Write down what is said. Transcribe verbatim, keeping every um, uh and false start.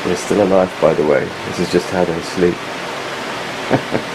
They're still alive, by the way. This is just how they sleep.